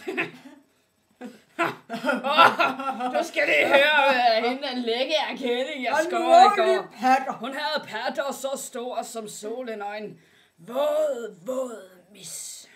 Du skal lige høre, hende den lække erkending, jeg skår i går. Patter. Hun havde patter så stor som solen og en våd mis.